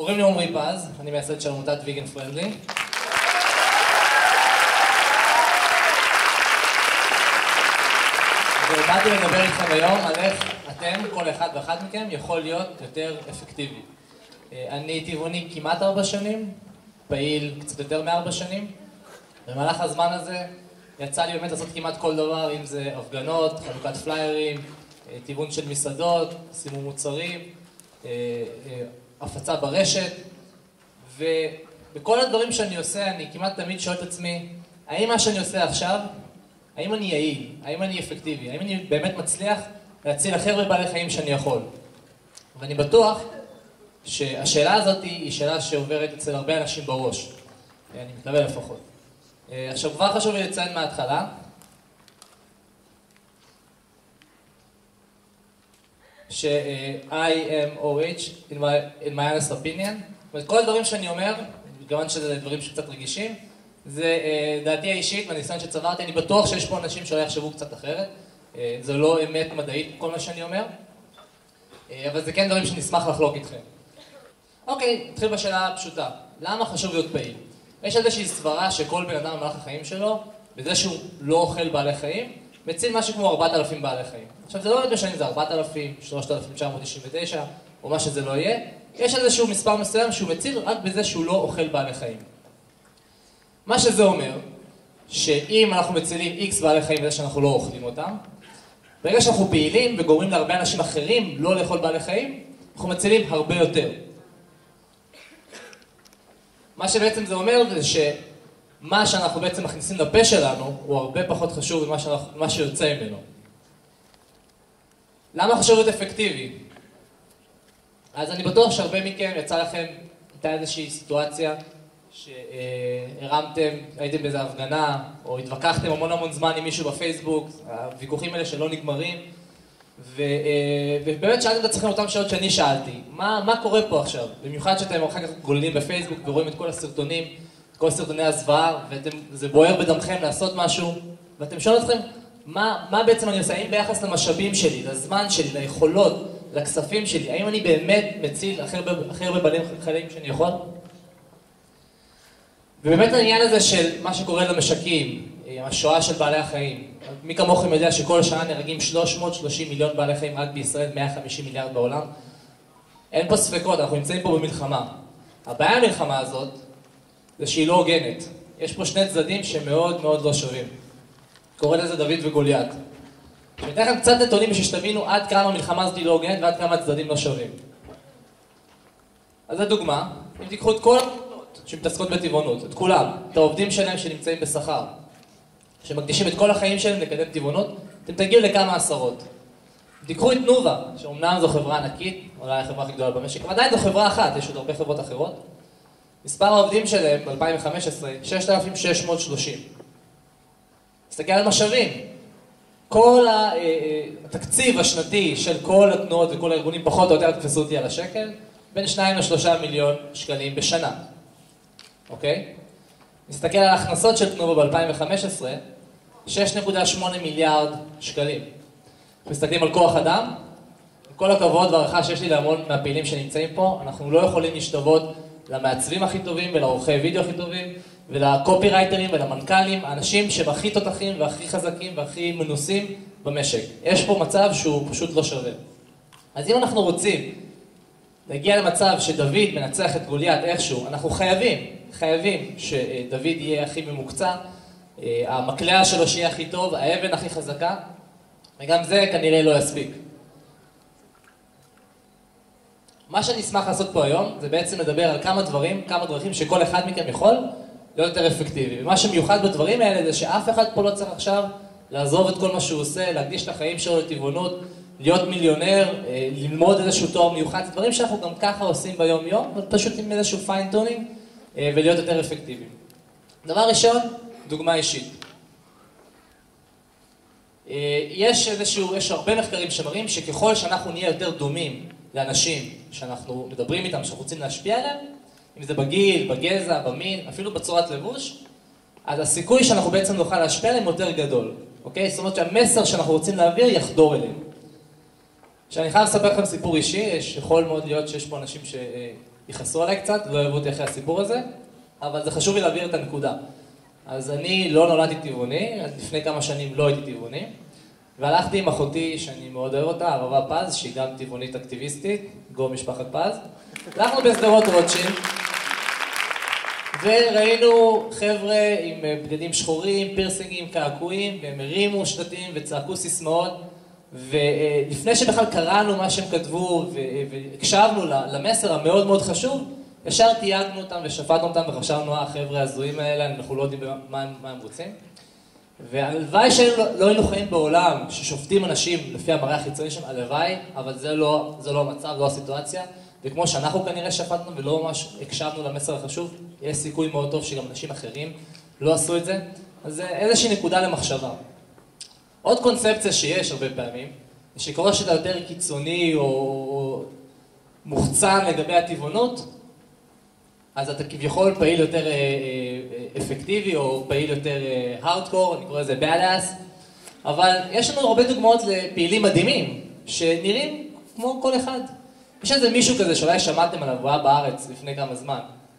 קוראים לי עומרי פז, אני מייסד של עמותת ויגן פרנדלי. ובאתי לדבר איתכם היום על איך אתם, כל אחד ואחת מכם, יכול להיות יותר אפקטיבי. אני טבעוני כמעט 4 שנים, פעיל קצת יותר מ4 שנים. במהלך הזמן הזה יצא לי באמת לעשות כמעט כל דבר, אם זה הפגנות, חלוקת פליירים, טבעון של מסעדות, סימום מוצרים, הפצה ברשת, ובכל הדברים שאני עושה אני כמעט תמיד שואל את עצמי, האם מה שאני עושה עכשיו, האם אני יעיל, האם אני אפקטיבי, האם אני באמת מצליח להציל הכי הרבה בעלי חיים שאני יכול. ואני בטוח שהשאלה הזאת היא שאלה שעוברת אצל הרבה אנשים בראש, אני מקווה לפחות. עכשיו כבר חשוב לי לציין מההתחלה, ש-IMOH, in my honest opinion, כל הדברים שאני אומר, כיוון שזה דברים שקצת רגישים, זה דעתי האישית והניסיון שצברתי, אני בטוח שיש פה אנשים שאולי יחשבו קצת אחרת, זה לא אמת מדעית כל מה שאני אומר, אבל זה כן דברים שנשמח לחלוק איתכם. אוקיי, נתחיל בשאלה הפשוטה, למה חשוב להיות פעיל? יש איזושהי סברה שכל בן אדם במהלך החיים שלו, בזה שהוא לא אוכל בעלי חיים, מציל משהו כמו 4,000 בעלי חיים. עכשיו זה לא באמת משנה אם זה 4,000, 3,999 או מה שזה לא יהיה, יש איזשהו מספר מסוים שהוא מציל רק בזה שהוא לא אוכל בעלי חיים. מה שזה אומר, שאם אנחנו מצילים X בעלי חיים בזה שאנחנו לא אוכלים אותם, ברגע שאנחנו פעילים וגורמים להרבה אנשים אחרים לא לאכול בעלי חיים, אנחנו מצילים הרבה יותר. מה שבעצם זה אומר זה שמה שאנחנו בעצם מכניסים לפה שלנו הוא הרבה פחות חשוב ממה שיוצא ממנו. למה חשוב להיות אפקטיבי? אז אני בטוח שהרבה מכם יצא לכם הייתה איזושהי סיטואציה שהרמתם, הייתם באיזו הפגנה או התווכחתם המון זמן עם מישהו בפייסבוק, הוויכוחים האלה שלא נגמרים, ובאמת שאלתם את עצמכם אותם שאלות שאני שאלתי, מה קורה פה עכשיו? במיוחד שאתם אחר כך גוללים בפייסבוק ורואים את כל הסרטונים, את כל סרטוני הזוועה, וזה בוער בדמכם לעשות משהו, ואתם שואלים אתכם, מה בעצם אני עושה? האם ביחס למשאבים שלי, לזמן שלי, ליכולות, לכספים שלי, האם אני באמת מציל הכי הרבה בעלי חיים שאני יכול? ובאמת העניין הזה של מה שקורה למשקים, השואה של בעלי החיים, מי כמוכם יודע שכל שנה נהרגים 330 מיליון בעלי חיים רק בישראל, 150 מיליארד בעולם. אין פה ספקות, אנחנו נמצאים פה במלחמה. הבעיה במלחמה הזאת זה שהיא לא הוגנת. יש פה שני צדדים שמאוד לא שווים. קורא לזה דוד וגוליית. אני אתן לכם קצת נתונים בשביל שתבינו עד כמה המלחמה הזאת היא לא הוגנת ועד כמה הצדדים לא שווים. אז לדוגמה, אם תיקחו את כל העמותות שמתעסקות בטבעונות, את כולם, את העובדים שלהם שנמצאים בשכר, שמקדישים את כל החיים שלהם לקדם טבעונות, אתם תגיעו לכמה עשרות. תיקחו את תנובה, שאומנם זו חברה ענקית, אולי החברה הכי גדולה במשק, אבל עדיין זו חברה אחת, יש עוד הרבה חברות אחרות. מספר העובדים שלהם ב-2015, 6,630. תסתכל על משאבים. כל התקציב השנתי של כל התנועות וכל הארגונים פחות או יותר תפסו אותי על השקל, בין 2 ל-3 מיליון שקלים בשנה. אוקיי? נסתכל על ההכנסות של תנובה ב-2015, 6.8 מיליארד שקלים. מסתכלים על כוח אדם, עם כל הכבוד והערכה שיש לי להמון מהפעילים שנמצאים פה, אנחנו לא יכולים להשתוות למעצבים הכי טובים ולעורכי וידאו הכי טובים, ולקופירייטרים ולמנכ"לים, האנשים שהם הכי תותחים והכי חזקים והכי מנוסים במשק. יש פה מצב שהוא פשוט לא שווה. אז אם אנחנו רוצים להגיע למצב שדוד מנצח את גוליית איכשהו, אנחנו חייבים שדוד יהיה הכי ממוקצע, המקלע שלו שיהיה הכי טוב, האבן הכי חזקה, וגם זה כנראה לא יספיק. מה שאני אשמח לעשות פה היום, זה בעצם לדבר על כמה דרכים שכל אחד מכם יכול להיות יותר אפקטיבי. ומה שמיוחד בדברים האלה זה שאף אחד פה לא צריך עכשיו לעזוב את כל מה שהוא עושה, להקדיש את החיים שלו לטבעונות, להיות מיליונר, ללמוד איזשהו תואר מיוחד, זה דברים שאנחנו גם ככה עושים ביום יום, פשוט עם איזשהו פיינטונינג ולהיות יותר אפקטיביים. דבר ראשון, דוגמה אישית. יש הרבה מחקרים שמראים שככל שאנחנו נהיה יותר דומים לאנשים שאנחנו מדברים איתם, שאנחנו רוצים להשפיע עליהם, אם זה בגיל, בגזע, במין, אפילו בצורת לבוש, אז הסיכוי שאנחנו בעצם נוכל להשפיע עליהם יותר גדול. אוקיי? זאת אומרת שהמסר שאנחנו רוצים להעביר יחדור אליהם. שאני חייב לספר לכם סיפור אישי, יכול מאוד להיות שיש פה אנשים יכעסו עליי קצת, לא אוהבו אותי אחרי הסיפור הזה, אבל זה חשוב לי להעביר את הנקודה. אז אני לא נולדתי טבעוני, לפני כמה שנים לא הייתי טבעוני, והלכתי עם אחותי, שאני מאוד אוהב אותה, ערבה פז, שהיא גם טבעונית אקטיביסטית, גו משפחת פז. הלכנו בשדרות רוטשילד, וראינו חבר'ה עם בגדים שחורים, פירסינגים, קעקועים, והם הרימו שלטים וצעקו סיסמאות, ולפני שבכלל קראנו מה שהם כתבו והקשבנו למסר המאוד מאוד חשוב, ישר תייגנו אותם ושפטנו אותם וחשבנו, החבר'ה הזויים האלה, אנחנו לא יודעים מה הם רוצים. והלוואי שלא היינו חיים בעולם ששופטים אנשים לפי המראה החיצוני שם, הלוואי, אבל זה לא המצב, לא הסיטואציה. וכמו שאנחנו כנראה שפטנו ולא ממש הקשבנו למסר החשוב, יש סיכוי מאוד טוב שגם אנשים אחרים לא עשו את זה. אז זה איזושהי נקודה למחשבה. עוד קונספציה שיש הרבה פעמים, זה שקורה שאתה יותר קיצוני או מוחצן לגבי הטבעונות, אז אתה כביכול פעיל יותר אפקטיבי או פעיל יותר הארדקור, אני קורא לזה badass, אבל יש לנו הרבה דוגמאות לפעילים מדהימים, שנראים כמו כל אחד. יש איזה מישהו כזה שאולי שמעתם עליו, הוא היה בארץ לפני כמה זמן.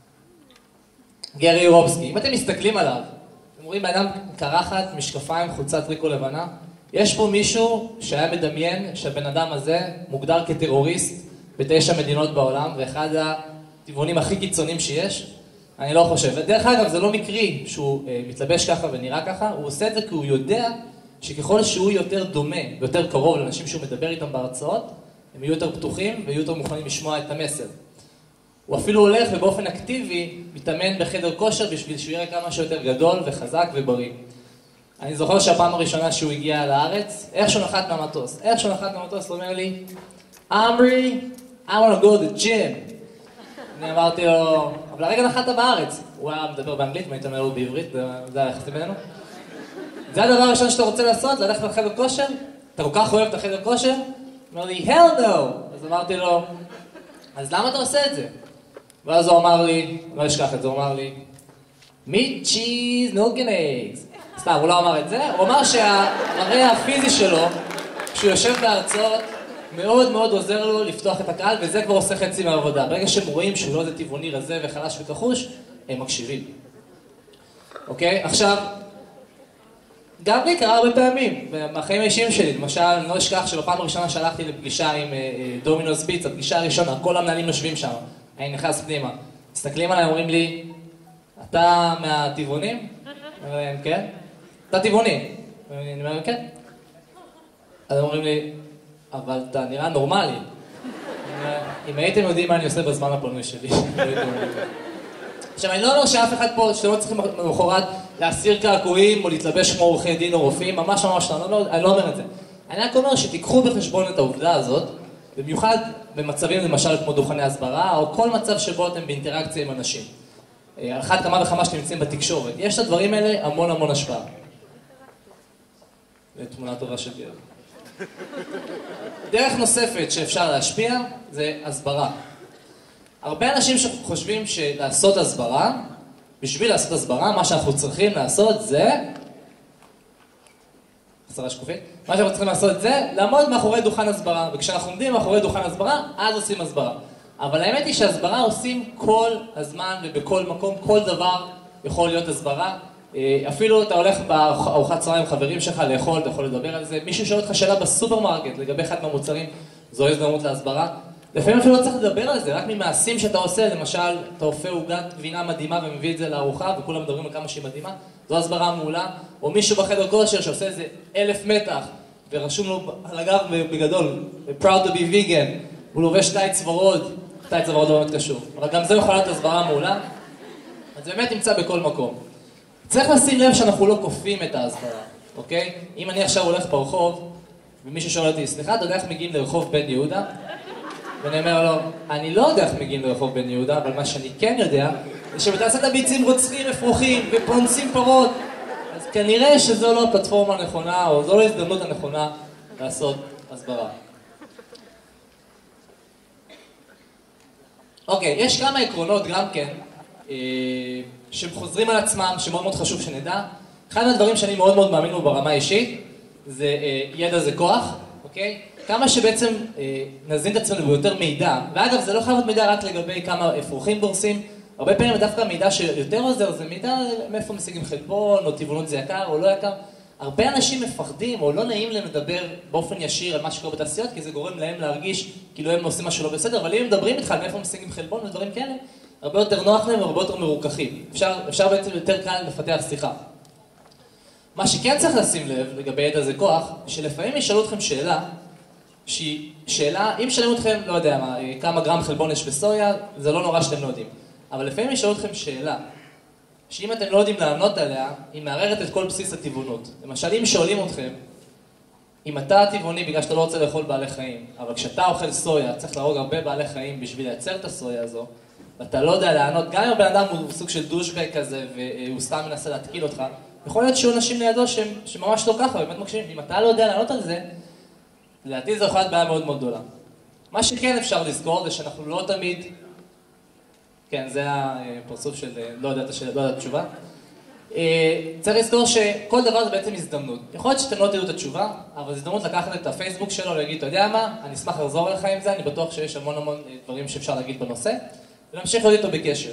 גרי יורובסקי. אם אתם מסתכלים עליו, אתם רואים באדם קרחת, משקפיים, חולצת טריקו לבנה, יש פה מישהו שהיה מדמיין שהבן אדם הזה מוגדר כטרוריסט ב9 מדינות בעולם, ואחד הטבעונים הכי קיצוניים שיש. אני לא חושב. ודרך אגב, זה לא מקרי שהוא מתלבש ככה ונראה ככה, הוא עושה את זה כי הוא יודע שככל שהוא יותר דומה ויותר קרוב לאנשים שהוא מדבר איתם בהרצאות, הם יהיו יותר פתוחים ויהיו יותר מוכנים לשמוע את המסר. הוא אפילו הולך ובאופן אקטיבי מתאמן בחדר כושר בשביל שהוא יראה כמה שיותר גדול וחזק ובריא. אני זוכר שהפעם הראשונה שהוא הגיע לארץ, איך שהוא נחת מהמטוס, הוא אומר לי, אמרי, I want to go to the gym. אני אמרתי לו, אבל הרגע נחת בארץ. הוא היה מדבר באנגלית ואני אומר לו בעברית, זה היה יחסי בינינו. זה הדבר הראשון שאתה רוצה לעשות, ללכת לחדר כושר? אתה כל כך אוהב את החדר כושר? הוא אומר לי, hell no! אז אמרתי לו, אז למה אתה עושה את זה? ואז הוא אמר לי, לא אשכח את זה, הוא אמר לי, meat, cheese, milk and eggs. סתם, הוא לא אמר את זה, הוא אמר שהמראה הפיזי שלו, כשהוא יושב בהרצאות, מאוד מאוד עוזר לו לפתוח את הקהל, וזה כבר עושה חצי מהעבודה. ברגע שהם רואים שהוא לא איזה טבעוני רזה וחלש וכחוש, הם מקשיבים. אוקיי? עכשיו, גם לי קרה הרבה פעמים, מהחיים האישיים שלי, למשל, אני לא אשכח שבפעם הראשונה שהלכתי לפגישה עם דומינוס פיצה, הפגישה הראשונה, כל המנהלים יושבים שם, אני נכנס פנימה, מסתכלים עליי, אומרים לי, אתה מהטבעונים? אני אומר להם, כן? אתה טבעוני? אני אומר להם, כן. אז הם אומרים לי, אבל אתה נראה נורמלי. אם הייתם יודעים מה אני עושה בזמן הפנוי שלי. עכשיו, אני לא אומר שאף אחד פה, שאתם לא צריכים למחרת להסיר קעקועים או להתלבש כמו עורכי דין או רופאים, ממש ממש לא, אני לא אומר את זה. אני רק אומר שתיקחו בחשבון את העובדה הזאת, במיוחד במצבים למשל כמו דוכני הסברה, או כל מצב שבו אתם באינטראקציה עם אנשים. על אחת כמה וכמה שאתם נמצאים בתקשורת. יש את הדברים האלה המון המון השפעה. ותמונה טובה של גר. דרך נוספת שאפשר להשפיע זה הסברה. הרבה אנשים שחושבים שלעשות הסברה, בשביל לעשות הסברה, מה שאנחנו צריכים לעשות זה... חסרה שקופית? מה שאנחנו צריכים לעשות זה לעמוד מאחורי דוכן הסברה, וכשאנחנו עומדים מאחורי דוכן הסברה, אז עושים הסברה. אבל האמת היא שהסברה עושים כל הזמן ובכל מקום, כל דבר יכול להיות הסברה. אפילו אתה הולך בארוחת צהריים עם חברים שלך לאכול, אתה יכול לדבר על זה. מישהו שואל אותך שאלה בסופרמרקט לגבי אחד מהמוצרים, זו הזדמנות להסברה. לפעמים אפילו לא צריך לדבר על זה, רק ממעשים שאתה עושה, למשל, אתה אופה עוגת גבינה מדהימה ומביא את זה לארוחה, וכולם מדברים על כמה שהיא מדהימה, זו הסברה מעולה. או מישהו בחדר כושר שעושה איזה 1000 מתח, ורשום לו על הגב בגדול, proud to be vegan, הוא לובש טייץ ורוד, טייץ ורוד לא באמת קשור. אבל גם זה יכול להיות הסברה מעולה, אז זה באמת נמצא בכל מקום. צריך לשים לב שאנחנו לא כופים את ההסברה, אוקיי? אם אני עכשיו הולך ברחוב, ומישהו שואל אותי, סליחה, אתה יודע איך מגיעים לרחוב בן יהודה? ואני אומר לו, אני לא יודע איך מגיעים לרחוב בן יהודה, אבל מה שאני כן יודע, זה שבתעשיית הביצים רוצחים אפרוחים ופונסים פרות, אז כנראה שזו לא הפלטפורמה הנכונה, או זו לא ההזדמנות הנכונה לעשות הסברה. אוקיי, יש כמה עקרונות גם כן, שחוזרים על עצמם, שמאוד מאוד חשוב שנדע. אחד מהדברים שאני מאוד מאוד מאמין בו ברמה האישית, זה ידע זה כוח, אוקיי? כמה שבעצם נזין את עצמנו ביותר מידע, ואגב זה לא חייב להיות מידע רק לגבי כמה אפרוחים דורסים, הרבה פעמים דווקא מידע שיותר עוזר זה מידע מאיפה משיגים חלבון, או טבעונות זה יקר או לא יקר. הרבה אנשים מפחדים או לא נעים להם לדבר באופן ישיר על מה שקורה בתעשיות, כי זה גורם להם להרגיש כאילו הם עושים משהו לא בסדר, אבל אם הם מדברים איתך על מאיפה משיגים חלבון ודברים כאלה, הרבה יותר נוח להם והרבה יותר מרוככים. אפשר בעצם יותר קל לפתח שיחה. מה שכן צריך לשים לב לגבי ידע זה כוח, שלפעמים ישאלו אתכם שאלה, שהיא שאלה, אם שאלו אתכם, לא יודע מה, כמה גרם חלבון יש בסויה, זה לא נורא שאתם לא יודעים. אבל לפעמים ישאלו אתכם שאלה, שאם אתם לא יודעים לענות עליה, היא מערערת את כל בסיס הטבעונות. למשל, אם שואלים אתכם, אם אתה טבעוני בגלל שאתה לא רוצה לאכול בעלי חיים, אבל כשאתה אוכל סויה, צריך להרוג הרבה בעלי חיים בשביל לייצר את הסויה הזו, ואתה לא יודע לענות, גם אם הבן אדם הוא סוג של דושבק כזה, והוא סתם מנסה להתקיל אותך, יכול להיות שיהיו אנשים לידו שממש לא ככה, באמת מקשיבים. אם אתה לא יודע לענות על זה, לדעתי זו יכולה להיות בעיה מאוד מאוד גדולה. מה שכן אפשר לזכור זה שאנחנו לא תמיד... כן, זה הפרצוף של לא יודעת התשובה. צריך לזכור שכל דבר זה בעצם הזדמנות. יכול להיות שאתם לא תדעו את התשובה, אבל זו הזדמנות לקחת את הפייסבוק שלו ולהגיד, אתה יודע מה, אני אשמח לחזור אליך עם זה, אני בטוח שיש המון דברים שאפשר להגיד בנושא, ולהמשיך להיות איתו בקשר.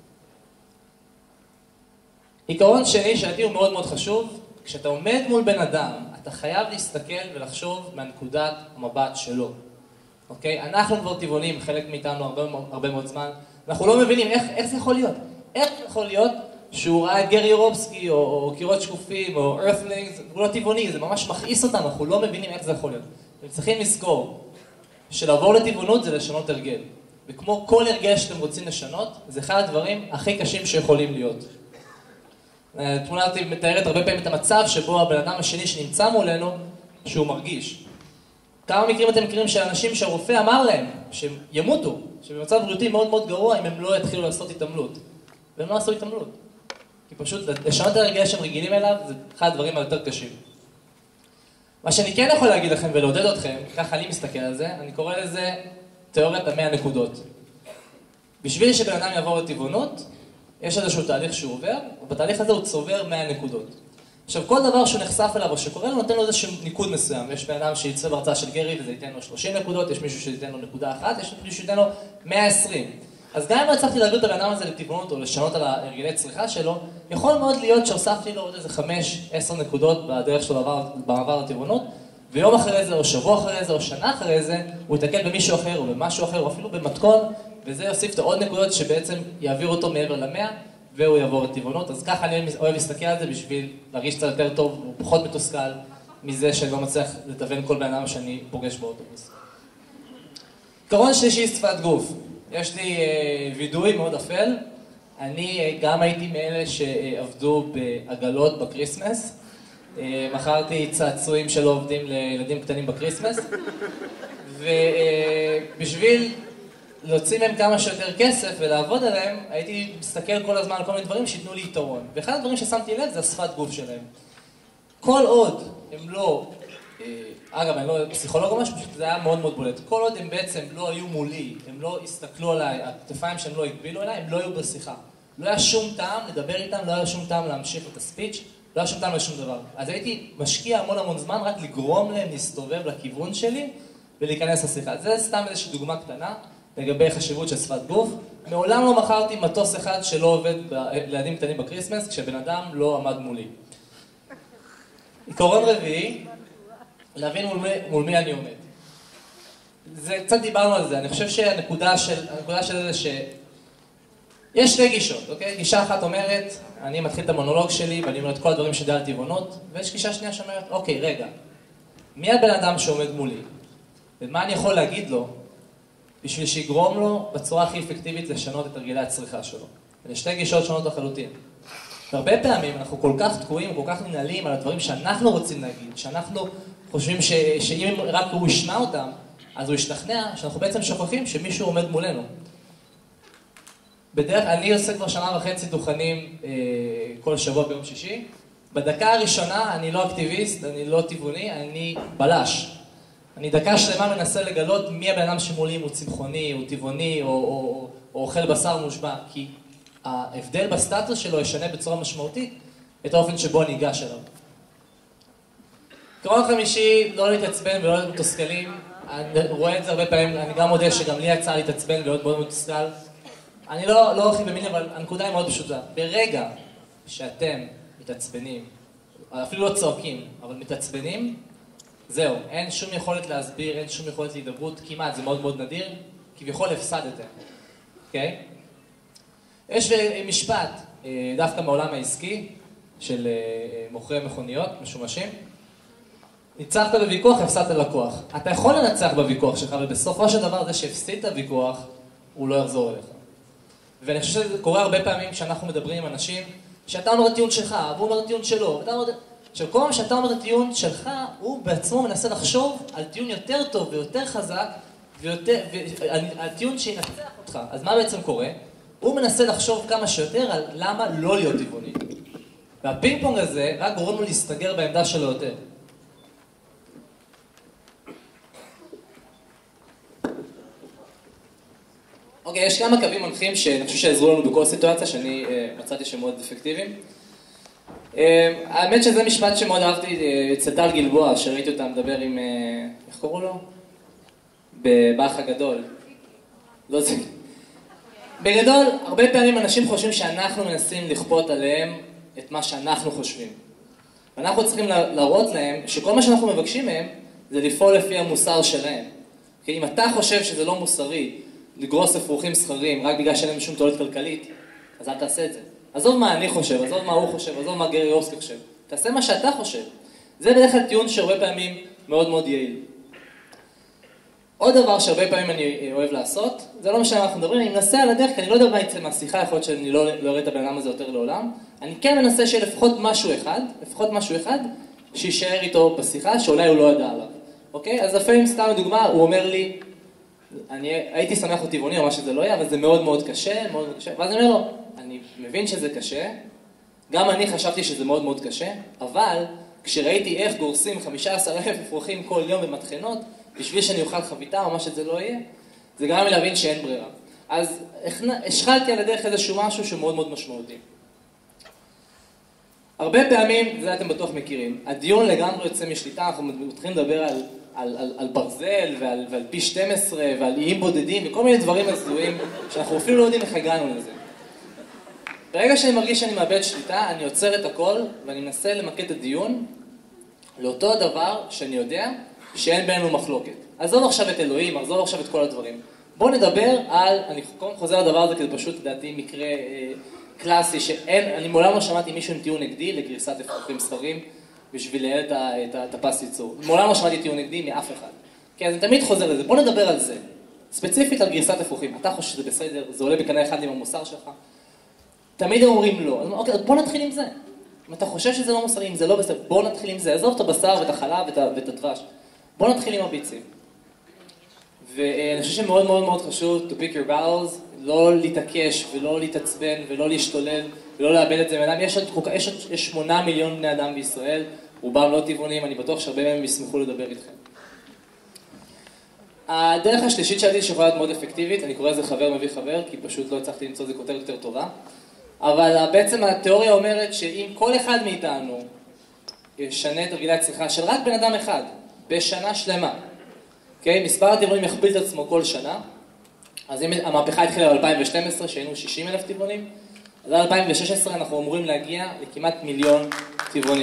עיקרון שני שלדעתי הוא מאוד מאוד חשוב, כשאתה עומד מול בן אדם, אתה חייב להסתכל ולחשוב מהנקודת המבט שלו. אוקיי? אנחנו כבר טבעונים, חלק מאיתנו הרבה מאוד זמן, אנחנו לא מבינים איך זה יכול להיות. איך זה יכול להיות שהוא ראה את גרי יורובסקי או קירות שקופים או earthlings, הוא לא טבעוני, זה ממש מכעיס אותם, אנחנו לא מבינים איך זה יכול להיות. אתם צריכים לזכור שלעבור לטבעונות זה לשנות הרגל. וכמו כל הרגל שאתם רוצים לשנות, זה אחד הדברים הכי קשים שיכולים להיות. התמונה הזאת מתארת הרבה פעמים את המצב שבו הבן אדם השני שנמצא מולנו, שהוא מרגיש. כמה מקרים אתם מכירים של אנשים שהרופא אמר להם שהם ימותו, שבמצב בריאותי מאוד מאוד גרוע אם הם לא יתחילו לעשות התעמלות. והם לא עשו התעמלות. כי פשוט לשנות את הרגל שהם רגילים אליו, זה אחד הדברים היותר קשים. מה שאני כן יכול להגיד לכם ולעודד אתכם, ככה אני מסתכל על זה, אני קורא לזה תיאוריית 100 נקודות. בשביל שבן אדם יעבור לטבעונות, יש איזשהו תהליך שהוא עובר, ובתהליך הזה הוא צובר 100 נקודות. עכשיו, כל דבר שהוא נחשף אליו או שקורה לו, נותן לו איזשהו ניקוד מסוים. יש בן אדם שיצא בהרצאה של גרי וזה ייתן לו 30 נקודות, יש מישהו שייתן לו נקודה אחת, יש מישהו שייתן לו 120. אז גם אם לא הצלחתי להעביר את הבן אדם הזה לטבעונות או לשנות על הרגלי צריכה שלו, יכול מאוד להיות שהוספתי לו עוד איזה 5-10 נקודות בדרך שלו במעבר לטבעונות, ויום אחרי זה, או שבוע אחרי זה, או שנה אחרי זה, הוא יתקל במישהו אחר או במשהו אחר, או אפילו במתכון, וזה יוסיף את עוד נקודות שבעצם יעביר אותו מעבר ל100, והוא יעבור לטבעונות. אז ככה אני אוהב להסתכל על זה בשביל להרגיש קצת יותר טוב, או פחות מתוסכל מזה שאני לא מצליח לתוון כל בן אדם שאני פוגש באוטובוס. עיקרון שלישי, שפת גוף. יש לי וידוי מאוד אפל. אני גם הייתי מאלה שעבדו בעגלות בקריסמס. מכרתי צעצועים שלא עובדים לילדים קטנים בקריסמס. ובשביל להוציא מהם כמה שיותר כסף ולעבוד עליהם, הייתי מסתכל כל הזמן על כל מיני דברים שיתנו לי יתרון. ואחד הדברים ששמתי לב זה השפת גוף שלהם. כל עוד הם לא, אגב, אני לא פסיכולוג או משהו, פשוט זה היה מאוד מאוד בולט. כל עוד הם בעצם לא היו מולי, הם לא הסתכלו עליי, הכתפיים שהם לא הגבילו אליי, הם לא היו בשיחה. לא היה שום טעם לדבר איתם, לא היה שום טעם להמשיך את הספיץ', לא היה שום טעם לשום דבר. אז הייתי משקיע המון זמן רק לגרום להם להסתובב לכיוון שלי ולהיכנס לשיחה. זה סתם איזושהי דוגמה קטנה לגבי חשיבות של שפת גוף. מעולם לא מכרתי מטוס אחד שלא עובד לילדים קטנים בקריסמס, כשבן אדם לא עמד מולי. עיקרון רביעי, להבין מול מי אני עומד. זה, קצת דיברנו על זה, אני חושב שהנקודה של זה יש שתי גישות, אוקיי? גישה אחת אומרת, אני מתחיל את המונולוג שלי ואני אומר את כל הדברים שלי על טבעונות, ויש גישה שנייה שאומרת, אוקיי, רגע, מי הבן אדם שעומד מולי? ומה אני יכול להגיד לו בשביל שיגרום לו בצורה הכי אפקטיבית לשנות את הרגלי הצריכה שלו? אלה שתי גישות שונות לחלוטין. והרבה פעמים אנחנו כל כך תקועים, כל כך מנהלים על הדברים שאנחנו רוצים להגיד, שאנחנו חושבים שאם רק הוא ישמע אותם, אז הוא ישתכנע, שאנחנו בעצם שוכחים שמישהו עומד מולנו. אני עושה כבר 1.5 שנה דוכנים כל שבוע ביום שישי. בדקה הראשונה אני לא אקטיביסט, אני לא טבעוני, אני בלש. אני דקה שלמה מנסה לגלות מי הבן אדם שמולי, אם הוא צמחוני, הוא טבעוני, או אוכל בשר מושבע, כי ההבדל בסטטוס שלו ישנה בצורה משמעותית את האופן שבו אני אגש אליו. עיקרון חמישי, לא להתעצבן ולא להיות מתוסכלים. אני רואה את זה הרבה פעמים, אני גם מודה שגם לי יצא להתעצבן ולהיות מאוד מתוסכל. אני לא ארחיב במילים, אבל הנקודה היא מאוד פשוטה. ברגע שאתם מתעצבנים, אפילו לא צועקים, אבל מתעצבנים, זהו, אין שום יכולת להסביר, אין שום יכולת להידברות, כמעט, זה מאוד מאוד נדיר, כביכול הפסדתם, אוקיי? יש משפט, דווקא מעולם העסקי, של מוכרי מכוניות, משומשים. ניצחת בוויכוח, הפסדת לקוח. אתה יכול לנצח בוויכוח שלך, ובסופו של דבר זה שהפסיד את הוויכוח, הוא לא יחזור אליך. ואני חושב שזה קורה הרבה פעמים כשאנחנו מדברים עם אנשים, שאתה אומר את הטיעון שלך, והוא אומר את הטיעון שלו, עכשיו, כל פעם שאתה אומר את הטיעון שלך, הוא בעצמו מנסה לחשוב על טיעון יותר טוב ויותר חזק, הטיעון שינצח אותך. אז מה בעצם קורה? הוא מנסה לחשוב כמה שיותר על למה לא להיות טבעוני. והפינג פונג הזה רק גורם לו להסתגר בעמדה שלו יותר. אוקיי, יש כמה קווים מנחים שאני חושב שעזרו לנו בכל סיטואציה, שאני מצאתי שהם מאוד אפקטיביים. האמת שזה משפט שמאוד אהבתי אצל טל גלבוע, שראיתי אותה מדבר עם, איך קוראו לו? באח הגדול. לא זה. בגדול, הרבה פעמים אנשים חושבים שאנחנו מנסים לכפות עליהם את מה שאנחנו חושבים. ואנחנו צריכים להראות להם שכל מה שאנחנו מבקשים מהם זה לפעול לפי המוסר שלהם. כי אם אתה חושב שזה לא מוסרי לגרוס אפרוחים סחרים רק בגלל שאין להם שום תועלת כלכלית, אז אל תעשה את זה. עזוב מה אני חושב, עזוב מה הוא חושב, עזוב מה גרי אוסקי חושב. תעשה מה שאתה חושב. זה בדרך כלל טיעון שהרבה פעמים מאוד מאוד יעיל. עוד דבר שהרבה פעמים אני אוהב לעשות, זה לא משנה מה אנחנו מדברים, אני מנסה על הדרך, כי אני לא יודע מה יצא מהשיחה, יכול להיות שאני לא אראה את הבן אדם הזה יותר לעולם. אני כן מנסה שלפחות משהו אחד, שישאר איתו בשיחה, שאולי הוא לא ידע עליו. אוקיי? אז לפעמים סתם לדוגמה, הוא אומר לי, אני הייתי שמח או טבעוני או מה שזה לא יהיה, אבל זה מאוד מאוד קשה, מאוד מאוד קשה. ואז אני אומר לו, אני מבין שזה קשה, גם אני חשבתי שזה מאוד מאוד קשה, אבל כשראיתי איך גורסים 15,000 אפרוחים כל יום במטחנות, בשביל שאני אוכל חביתה או מה שזה לא יהיה, זה גרם לי להבין שאין ברירה. אז השחלתי על הדרך איזשהו משהו שמאוד מאוד משמעותי. הרבה פעמים, זה אתם בטוח מכירים, הדיון לגמרי יוצא משליטה, אנחנו מתחילים לדבר על ברזל ועל פי 12 ועל איים בודדים וכל מיני דברים הזויים שאנחנו אפילו לא יודעים איך הגענו לזה. ברגע שאני מרגיש שאני מאבד שליטה, אני עוצר את הכל ואני מנסה למקד את הדיון לאותו הדבר שאני יודע שאין בינינו מחלוקת. עזוב עכשיו את אלוהים, עזוב עכשיו את כל הדברים. בואו נדבר על, אני חוזר לדבר הזה כי זה פשוט לדעתי מקרה קלאסי שאין, אני מעולם לא שמעתי מישהו עם טיעון נגדי לגריסת אפרוחים סחרים בשביל לייעל את הפס ייצור. מעולם לא שמעתי טיעון נגדי מאף אחד. כי אז אני תמיד חוזר לזה, בואו נדבר על זה. ספציפית על גריסת אפרוחים. אתה חושב שזה בסדר, זה עולה בקנה אחד עם המוסר שלך? תמיד הם אומרים לא. אז אוקיי, בואו נתחיל עם זה. אם אתה חושב שזה לא מוסרי, אם זה לא בסדר, בואו נתחיל עם זה. עזוב את הבשר ואת החלב ואת הדבש. בואו נתחיל עם הביצים. ואני חושב שמאוד מאוד מאוד חשוב to pick your battles, לא להתעקש ולא להתעצבן ולא להשתולל ולא לאבד את זה מאדם. יש 8 מיליון בני אדם בישראל, רובם לא טבעונים, אני בטוח שהרבה מהם ישמחו לדבר איתכם. הדרך השלישית שלי שיכולה להיות מאוד אפקטיבית, אני קורא לזה חבר מביא חבר, כי פשוט לא הצלחתי למצוא את זה כותרת יותר טובה. אבל בעצם התיאוריה אומרת שאם כל אחד מאיתנו ישנה את הרגלי הצריכה של רק בן אדם אחד, בשנה שלמה, okay? מספר הטבעונים יכפיל את עצמו כל שנה, אז אם המהפכה התחילה ב-2012, שהיינו 60,000 טבעונים, אז ב-2016 אנחנו אמורים להגיע לכמעט 1,000,000 טבעונים.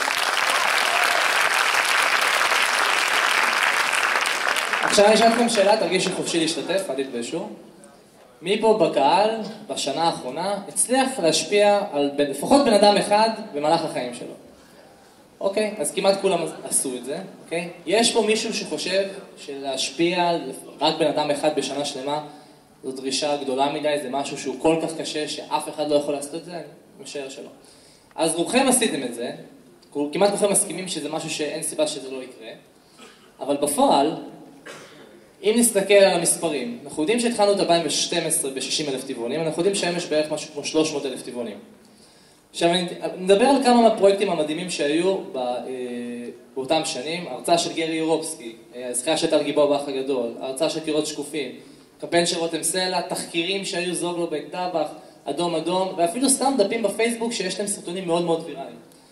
עכשיו אני אשאל אתכם שאלה, תרגישו חופשי להשתתף, אל תתביישו. מי פה בקהל, בשנה האחרונה, הצליח להשפיע על לפחות בן אדם אחד במהלך החיים שלו? אוקיי, אז כמעט כולם עשו את זה, אוקיי? יש פה מישהו שחושב שלהשפיע רק בן אדם אחד בשנה שלמה, זו דרישה גדולה מדי, זה משהו שהוא כל כך קשה שאף אחד לא יכול לעשות את זה, אני משער שלא. אז רובכם עשיתם את זה, כמעט כולכם מסכימים שזה משהו שאין סיבה שזה לא יקרה, אבל בפועל, אם נסתכל על המספרים, אנחנו יודעים שהתחלנו את 2012 ב-60,000 טבעונים, אנחנו יודעים שהיום יש בערך משהו כמו 300,000 טבעונים. עכשיו, אני מדבר על כמה מהפרויקטים המדהימים שהיו באותם שנים, ההרצאה של גרי יורובסקי, הזכייה של טל גלבוע באח הגדול, ההרצאה של קירות שקופים, קמפיין של רותם סלע, תחקירים שהיו זוגלובק, טבח, אדום אדום, ואפילו סתם דפים בפייסבוק שיש להם סרטונים מאוד מאוד ויראליים.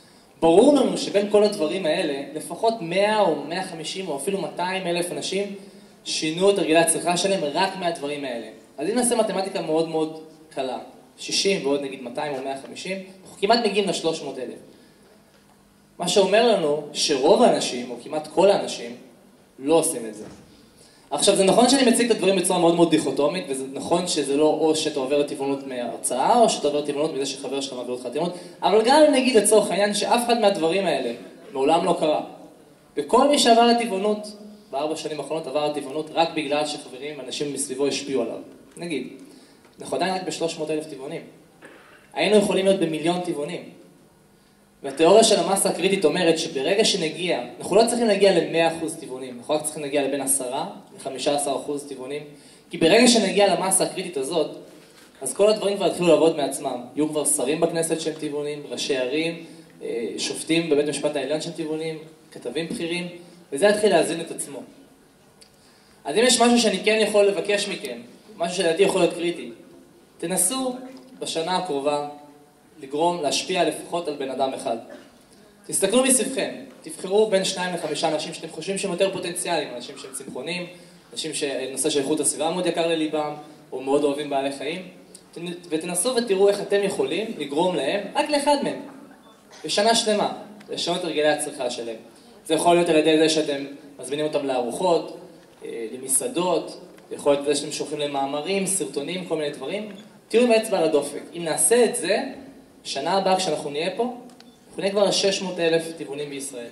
ברור לנו שבין כל הדברים האלה, לפחות 100 או 150 או אפילו 200 אלף אנשים שינו את הרגלי הצריכה שלהם רק מהדברים האלה. אז אם נעשה מתמטיקה מאוד מאוד קלה, 60 ועוד נגיד 200 או 150, אנחנו כמעט מגיעים ל-300 אלף. מה שאומר לנו שרוב האנשים, או כמעט כל האנשים, לא עושים את זה. עכשיו, זה נכון שאני מציג את הדברים בצורה מאוד מאוד דיכוטומית, וזה נכון שזה לא או שאתה עובר טבעונות מההרצאה, או שאתה עובר טבעונות מזה שחבר שלך מעביר אותך טבעונות, אבל גם נגיד לצורך העניין שאף אחד מהדברים האלה מעולם לא קרה. וכל מי שעבר לטבעונות, ב4 שנים האחרונות עבר לטבעונות רק בגלל שחברים, אנשים מסביבו השפיעו עליו. נגיד, אנחנו עדיין רק ב-300,000 טבעונים. היינו יכולים להיות במיליון טבעונים. והתיאוריה של המסה הקריטית אומרת שברגע שנגיע, אנחנו לא צריכים להגיע ל-100% טבעונים, אנחנו רק צריכים להגיע לבין 10 ל-15% טבעונים, כי ברגע שנגיע למסה הקריטית הזאת, אז כל הדברים כבר יתחילו לעבוד מעצמם. יהיו כבר שרים בכנסת שהם טבעונים, ראשי ערים, שופטים בבית המשפט העליון שהם טבעונים, כתבים בכירים, וזה יתחיל להזין את עצמו. אז אם יש משהו שאני כן יכול לבקש מכם, משהו שלדעתי יכול להיות קריטי, תנסו בשנה הקרובה להשפיע לפחות על בן אדם אחד. תסתכלו מסביבכם, תבחרו בין 2 ל-5 אנשים שאתם חושבים שהם יותר פוטנציאליים, אנשים שהם צמחונים, אנשים שנושא של איכות הסביבה מאוד יקר לליבם, או מאוד אוהבים בעלי חיים, ותנסו ותראו איך אתם יכולים לגרום להם, רק לאחד מהם, בשנה שלמה, לשנות את הרגלי הצריכה שלהם. זה יכול להיות על ידי זה שאתם מזמינים אותם לארוחות, למסעדות, יכול להיות זה שאתם שולחים להם מאמרים, סרטונים, כל מיני דברים. תראו עם האצבע על הדופק. אם נעשה את זה, שנה הבאה כשאנחנו נהיה פה, אנחנו נהיה כבר 600,000 טבעונים בישראל.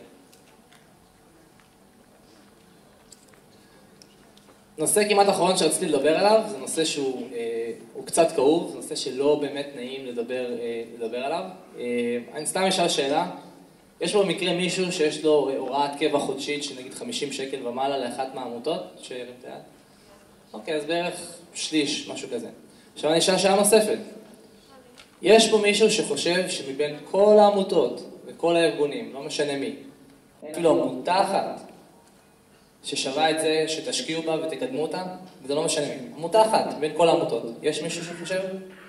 נושא כמעט אחרון שרציתי לדבר עליו, זה נושא שהוא קצת כאוב, זה נושא שלא באמת נעים לדבר עליו. אני סתם אשאל שאלה, יש פה במקרה מישהו שיש לו הוראת קבע חודשית של נגיד 50 שקל ומעלה לאחת מהעמותות? אוקיי, אז בערך שליש, משהו כזה. עכשיו אני אשאל שאלה נוספת. יש פה מישהו שחושב שמבין כל העמותות וכל הארגונים, לא משנה מי, אפילו עמותה אחת ששווה את זה שתשקיעו בה ותקדמו אותה, וזה לא משנה מי. עמותה אחת בין כל העמותות. יש מישהו שחושב?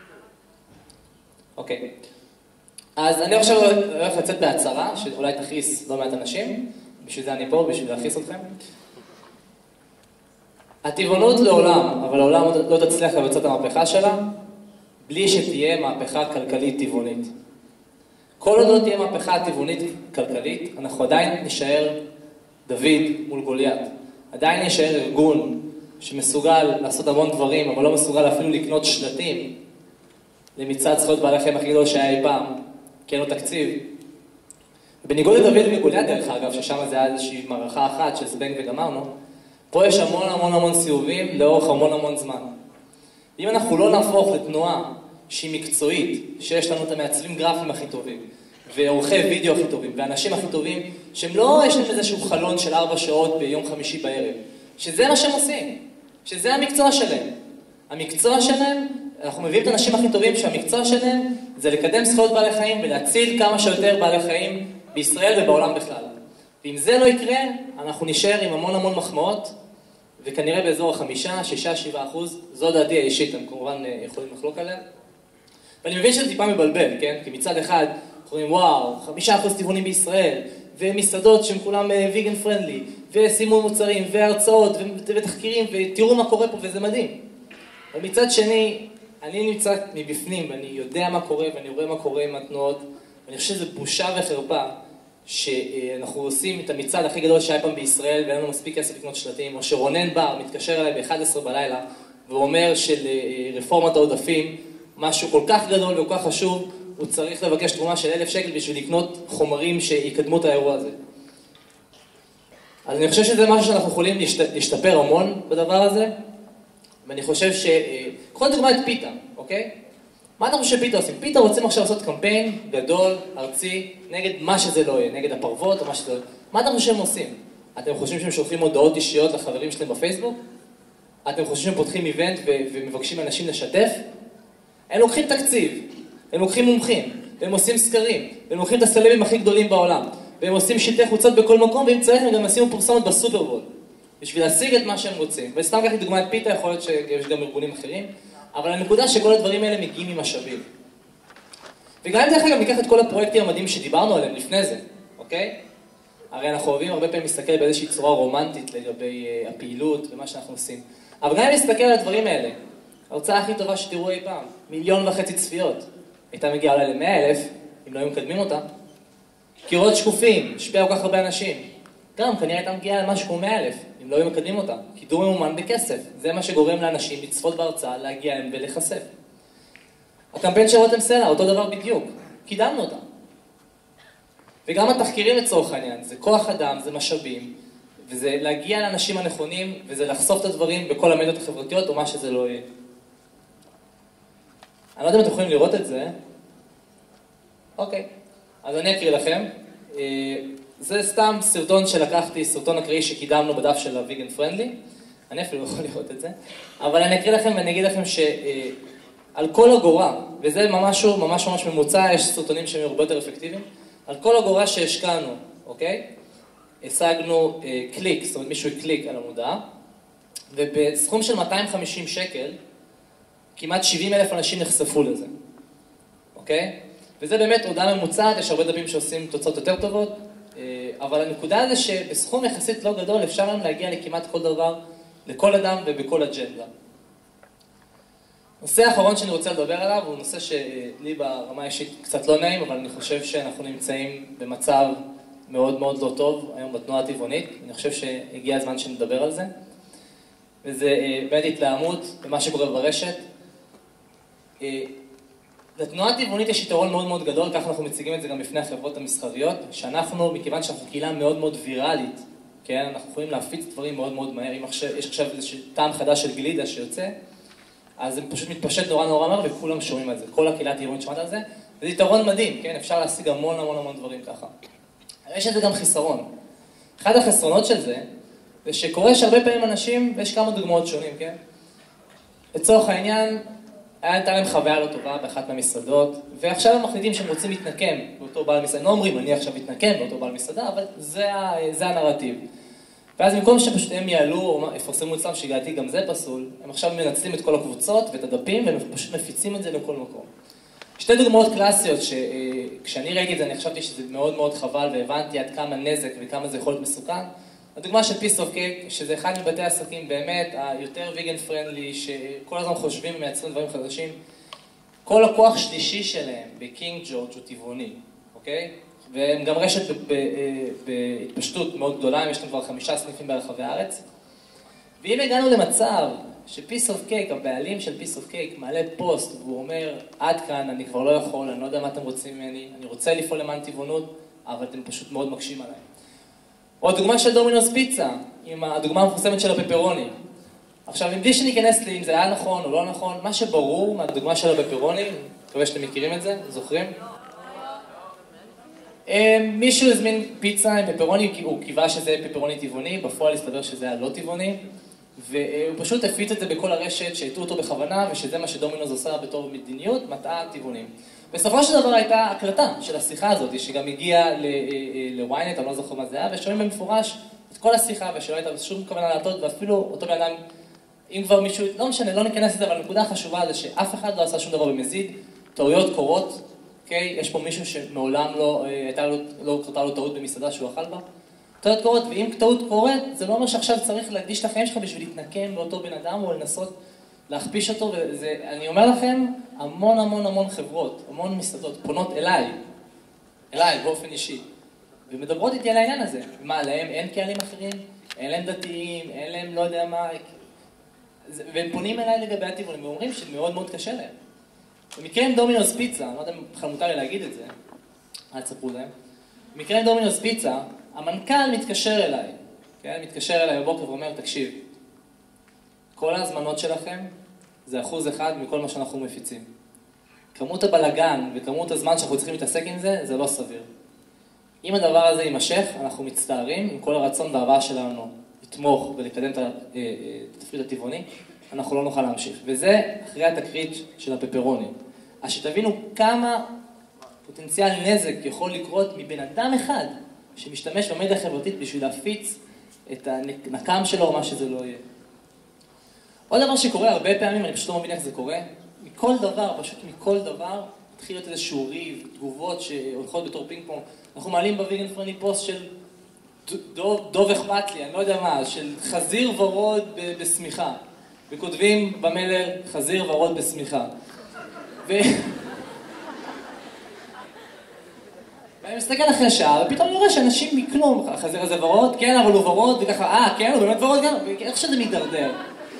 אוקיי. אז אני עכשיו הולך לצאת בהצהרה, שאולי תכעיס לא מעט אנשים, בשביל זה אני פה, בשביל להכעיס אתכם. הטבעונות לעולם, אבל לעולם לא תצליח לבצע את המהפכה שלה, בלי שתהיה מהפכה כלכלית טבעונית. כל עוד לא תהיה מהפכה טבעונית כלכלית, אנחנו עדיין נשאר דוד מול גוליית. עדיין נשאר ארגון שמסוגל לעשות המון דברים, אבל לא מסוגל אפילו לקנות שלטים למצעד זכויות בעלי חיים הכי גדול שהיה אי פעם, כי אין לו תקציב. בניגוד לדוד וגוליית דרך אגב, ששם זה היה איזושהי מערכה אחת של זבנג וגמרנו, פה יש המון המון המון סיבובים לאורך המון המון זמן. אם אנחנו לא נהפוך לתנועה שהיא מקצועית, שיש לנו את המעצבים גרפיים הכי טובים, ועורכי וידאו הכי טובים, ואנשים הכי טובים, שהם לא יש להם איזשהו חלון של 4 שעות ביום חמישי בערב, שזה מה שהם עושים, שזה המקצוע שלהם. המקצוע שלהם, אנחנו מביאים את האנשים הכי טובים שהמקצוע שלהם זה לקדם זכויות בעלי חיים ולהציל כמה שיותר בעלי חיים בישראל ובעולם בכלל. ואם זה לא יקרה, אנחנו נשאר עם המון המון מחמאות, וכנראה באזור 5, 6, 7%, זו דעתי האישית, הם כמובן יכולים לחלוק עליהם. ואני מבין שזה טיפה מבלבל, כן? כי מצד אחד, אנחנו אומרים, וואו, 5% טבעונים בישראל, ומסעדות שהם כולם ויגן פרנדלי, וסימון מוצרים, והרצאות, ותחקירים, ותראו מה קורה פה, וזה מדהים. ומצד שני, אני נמצא מבפנים, ואני יודע מה קורה, ואני רואה מה קורה עם התנועות, ואני חושב שזה בושה וחרפה, שאנחנו עושים את המצעד הכי גדול שהיה פעם בישראל, ואין לנו מספיק כסף לקנות שלטים, או שרונן בר מתקשר אליי ב-11 בלילה, ואומר שלרפורמת העודפים, משהו כל כך גדול וכל כך חשוב, הוא צריך לבקש תרומה של 1,000 שקל בשביל לקנות חומרים שיקדמו את האירוע הזה. אז אני חושב שזה משהו שאנחנו יכולים להשתפר המון בדבר הזה, ואני חושב קחו לדוגמה את פיתה, אוקיי? מה אתה חושב שפיתה עושים? פיתה רוצים עכשיו לעשות קמפיין גדול, ארצי, נגד מה שזה לא יהיה, נגד הפרוות או מה שזה לא יהיה. מה אתם חושבים שהם עושים? אתם חושבים שהם שולחים הודעות אישיות לחברים שלהם בפייסבוק? אתם חושבים שהם פותחים איבנט ומבקשים אנשים לשתף? הם לוקחים תקציב, הם לוקחים מומחים, והם עושים סקרים, והם לוקחים את הסלבים הכי גדולים בעולם, והם עושים שלטי חוצות בכל מקום, ואם צריך הם גם עושים פורסמות בסופרבול, בשביל להשיג את מה שהם רוצים. וסתם כך לדוגמה את פיתה, יכול להיות שיש גם ארגונים אחרים, אבל הנקודה שכל הדברים האלה מגיעים ממשאבים. וגם דרך אגב ניקח את כל הפרויקטים המדהים שדיברנו עליהם לפני זה, אוקיי? הרי אנחנו אוהבים הרבה פעמים להסתכל באיזושהי צורה רומנטית לגבי הפעילות ומה שאנחנו עושים. אבל גם אם נסתכל על הדברים האלה, ההוצאה הכי טובה שתראו אי פעם, 1.5 מיליון צפיות, הייתה מגיעה אולי ל100,000, אם לא היו מקדמים אותה. קירות שקופים, השפיע כל כך הרבה אנשים. גם כנראה הייתה מגיעה למשהו כמו 100,000, אם לא היו מקדמים אותה. קידום ממומן בכסף, זה מה שגורם לאנשים לצפות בהרצאה, להגיע להם ולחשף. הקמפיין של רותם סלע, אותו דבר בדיוק, קידמנו אותה. וגם התחקירים לצורך העניין, זה כוח אדם, זה משאבים, וזה להגיע לאנשים הנכונים, וזה לחשוף את הדברים בכל המדיות החברתיות, או מה שזה לא יהיה. אני לא יודע אם אתם יכולים לראות את זה. אוקיי, אז אני אקריא לכם. זה סתם סרטון שלקחתי, סרטון אקראי שקידמנו בדף של הוויגן פרנדלי. אני אפילו לא יכול לראות את זה. אבל אני אקריא לכם ואני אגיד לכם שעל כל אגורה, וזה ממש ממוצע, יש סרטונים שהם הרבה יותר אפקטיביים, על כל אגורה שהשקענו, אוקיי? השגנו קליק, זאת אומרת מישהו קליק על המודעה, ובסכום של 250 שקל, כמעט 70,000 אנשים נחשפו לזה, אוקיי? וזה באמת הודעה ממוצעת, יש הרבה דפים שעושים תוצאות יותר טובות, אבל הנקודה זה שבסכום יחסית לא גדול אפשר לנו להגיע לכמעט כל דבר, לכל אדם ובכל אג'נדה. נושא האחרון שאני רוצה לדבר עליו הוא נושא שלי ברמה האישית קצת לא נעים, אבל אני חושב שאנחנו נמצאים במצב מאוד מאוד לא טוב היום בתנועה הטבעונית. אני חושב שהגיע הזמן שנדבר על זה. וזה באמת התלהמות במה שקורה ברשת. לתנועה הטבעונית יש יתרון מאוד מאוד גדול, כך אנחנו מציגים את זה גם בפני החברות המסחריות, שאנחנו, מכיוון שאנחנו קהילה מאוד מאוד ויראלית, כן, אנחנו יכולים להפיץ דברים מאוד מאוד מהר. אם יש עכשיו איזשהו טעם חדש של גלידה שיוצא, אז זה פשוט מתפשט נורא מהר וכולם שומעים על זה. כל הקהילה הטבעונית שמעת על זה. וזה יתרון מדהים, כן? אפשר להשיג המון דברים ככה. יש לזה גם חיסרון. אחד החסרונות של זה, זה שקורה שהרבה פעמים אנשים, ויש כמה דוגמאות שונים, כן? לצורך העניין, הייתה להם חוויה לא טובה באחת מהמסעדות, ועכשיו הם מחליטים שהם רוצים להתנקם באותו בעל מסעדה. לא אומרים, אני עכשיו מתנקם באותו בעל מסעדה, אבל זה הנרטיב. ואז במקום שפשוט הם יעלו או יפרסמו אצלם, שהגעתי גם זה פסול, הם עכשיו מנצלים את כל הקבוצות ואת הדפים, והם פשוט מפיצים את זה לכל מקום. שתי דוגמאות קלאסיות שכשאני ראיתי את זה, אני חשבתי שזה מאוד מאוד חבל, והבנתי עד כמה נזק וכמה זה יכול להיות מסוכן. הדוגמה של Piece of Cake, שזה אחד מבתי העסקים באמת היותר ויגן פרנדלי, שכל הזמן חושבים ומייצרים דברים חדשים. כל הכוח שלישי שלהם בקינג ג'ורג' הוא טבעוני, אוקיי? והם גם רשת בהתפשטות מאוד גדולה, יש להם כבר 5 סניפים ברחבי הארץ. ואם הגענו למצב שפיס אוף קייק, הבעלים של פיס אוף קייק, מעלה פוסט והוא אומר, עד כאן, אני כבר לא יכול, אני לא יודע מה אתם רוצים ממני, אני רוצה לפעול למען טבעונות, אבל אתם פשוט מאוד מקשים עליי. או הדוגמה של דומינוס פיצה, עם הדוגמה המפורסמת של הפפרוני. עכשיו, מבלי שניכנס לי אם זה היה נכון או לא נכון, מה שברור מהדוגמה של הפפרוני, אני מקווה שאתם מכירים את זה, זוכרים? מישהו הזמין פיצה עם פפרוני, הוא קיווה שזה פפרוני טבעוני, בפועל הסתבר שזה היה לא טבעוני, והוא פשוט הפיץ את זה בכל הרשת, שהטעו אותו בכוונה, ושזה מה שדומינוס עושה בתור מדיניות, מטעה טבעונים. בסופו של דבר הייתה הקלטה של השיחה הזאת, שגם הגיעה לוויינט, אני לא זוכר מה זה היה, ושומעים במפורש את כל השיחה, ושלא הייתה שום כוונה להטעות, ואפילו אותו בן אדם, אם כבר מישהו, לא משנה, לא ניכנס לזה, אבל הנקודה החשובה זה שאף אחד לא עשה שום דבר במזיד, טעויות קורות, אוקיי? יש פה מישהו שמעולם לא קרתה לו טעות במסעדה שהוא אכל בה. טעות קורות, ואם טעות קורית, זה לא אומר שעכשיו צריך להקדיש את החיים שלך בשביל להתנקם באותו בן אדם, או לנסות להכפיש אותו, ואני אומר לכם, המון חברות, המון מסעדות פונות אליי באופן אישי, ומדברות איתי על העניין הזה. מה, להם אין קהלים אחרים? אין להם דתיים, אין להם לא יודע מה, והם פונים אליי לגבי הטבעונים, ואומרים שמאוד מאוד קשה להם. במקרה עם דומינוס פיצה, אני לא יודע אם בכלל מותר לי להגיד את זה, אל תספרו להם. במקרה עם דומינוס פיצה, המנכ"ל מתקשר אליי, כן? מתקשר אליי בבוקר ואומר, תקשיב, כל ההזמנות שלכם זה 1% מכל מה שאנחנו מפיצים. כמות הבלגן וכמות הזמן שאנחנו צריכים להתעסק עם זה, זה לא סביר. אם הדבר הזה יימשך, אנחנו מצטערים עם כל הרצון וההבאה שלנו לתמוך ולקדם את התפריט הטבעוני, אנחנו לא נוכל להמשיך. וזה אחרי התקרית של הפפרוני. אז שתבינו כמה פוטנציאל נזק יכול לקרות מבן אדם אחד שמשתמש במדיה החברתית בשביל להפיץ את הנקם שלו או מה שזה לא יהיה. עוד דבר שקורה הרבה פעמים, אני פשוט לא מבין איך זה קורה, מכל דבר, פשוט מכל דבר, מתחיל להיות איזשהו ריב, תגובות שהולכות בתור פינג פונג. אנחנו מעלים בוויגן פרנדלי פוסט של דוב אכפת לי, אני לא יודע מה, של חזיר ורוד בשמיכה. וכותבים במלל חזיר ורוד בשמיכה. ואני מסתכל אחרי שעה, ופתאום אני רואה שאנשים מכלום, החזיר הזה ורוד, כן, אבל הוא ורוד, וככה, כן, הוא באמת ורוד גם, איך שזה מתדרדר.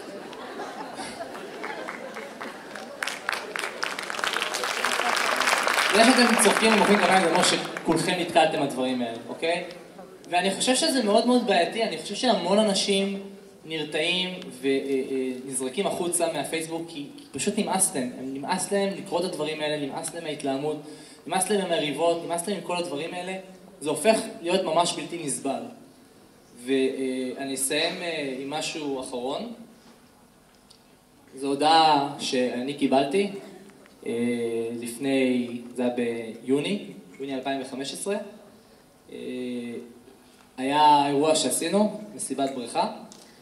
ואיך אתם צוחקים ומוחאים כפיים, זה אומר שכולכם נתקלתם הדברים האלה, אוקיי? ואני חושב שזה מאוד מאוד בעייתי, אני חושב שהמון אנשים נרתעים ונזרקים החוצה מהפייסבוק, כי פשוט נמאס להם. נמאס להם לקרוא את הדברים האלה, נמאס להם מההתלהמות, נמאס להם מהמריבות, נמאס להם עם כל הדברים האלה. זה הופך להיות ממש בלתי נסבל. ואני אסיים עם משהו אחרון. זו הודעה שאני קיבלתי לפני, זה היה ביוני 2015. היה אירוע שעשינו, מסיבת בריכה,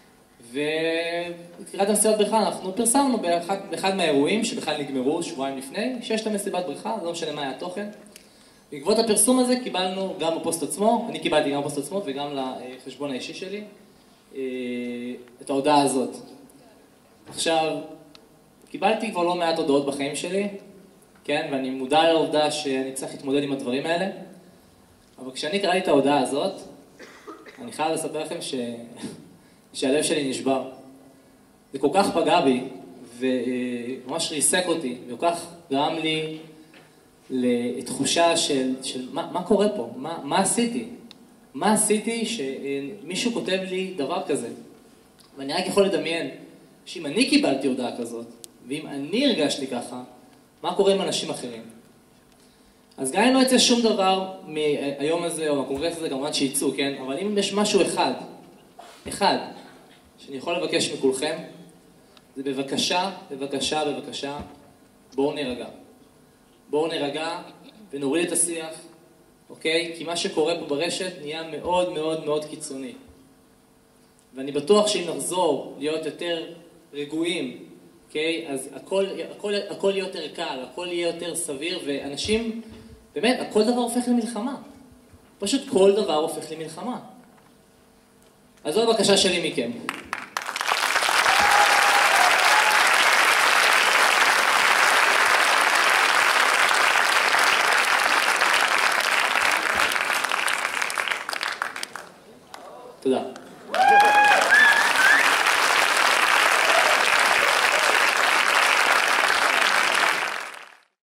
ולקראת המסיבת בריכה אנחנו פרסמנו באחד מהאירועים שבכלל נגמרו שבועיים לפני, שיש את המסיבת בריכה, לא משנה מה היה התוכן. בעקבות הפרסום הזה קיבלנו גם בפוסט עצמו, אני קיבלתי גם בפוסט עצמו וגם לחשבון האישי שלי, את ההודעה הזאת. עכשיו, קיבלתי כבר לא מעט הודעות בחיים שלי, כן, ואני מודע לעובדה שאני צריך להתמודד עם הדברים האלה, אבל כשאני קראתי את ההודעה הזאת, אני חייב לספר לכם שהלב שלי נשבר. זה כל כך פגע בי, וממש ריסק אותי, וכל כך גרם לי לתחושה של מה קורה פה, מה עשיתי? מה עשיתי שמישהו כותב לי דבר כזה? ואני רק יכול לדמיין שאם אני קיבלתי הודעה כזאת, ואם אני הרגשתי ככה, מה קורה עם אנשים אחרים? אז גם אם לא יצא שום דבר מהיום הזה או מהקונגרס הזה, כמובן שיצאו, כן? אבל אם יש משהו אחד, שאני יכול לבקש מכולכם, זה בבקשה, בואו נירגע. בואו נירגע ונוריד את השיח, אוקיי? כי מה שקורה פה ברשת נהיה מאוד מאוד מאוד קיצוני. ואני בטוח שאם נחזור להיות יותר רגועים, אוקיי? אז הכל יהיה יותר קל, הכל יהיה יותר סביר, ואנשים, באמת, כל דבר הופך למלחמה. פשוט כל דבר הופך למלחמה. אז זו הבקשה שלי מכם. תודה.